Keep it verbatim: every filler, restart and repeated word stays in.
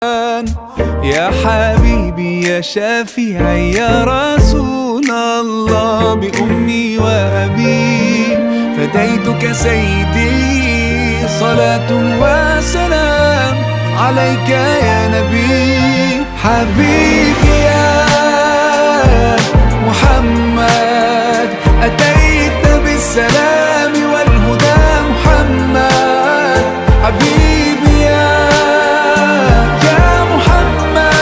يا حبيبي يا شفيعي يا رسول الله، بأمي وأبي فديتك سيدي، صلاة وسلام عليك يا نبي. حبيبي